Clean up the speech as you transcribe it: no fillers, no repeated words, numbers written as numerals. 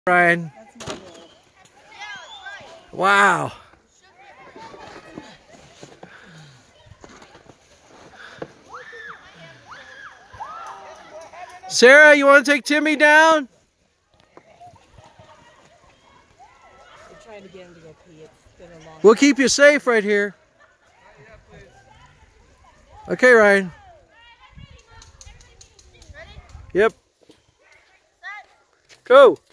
Ryan. Wow. Sarah, you want to take Timmy down? We're trying to get him to go pee. It's been a long We'll keep you safe right here. Okay, Ryan. Yep. Go.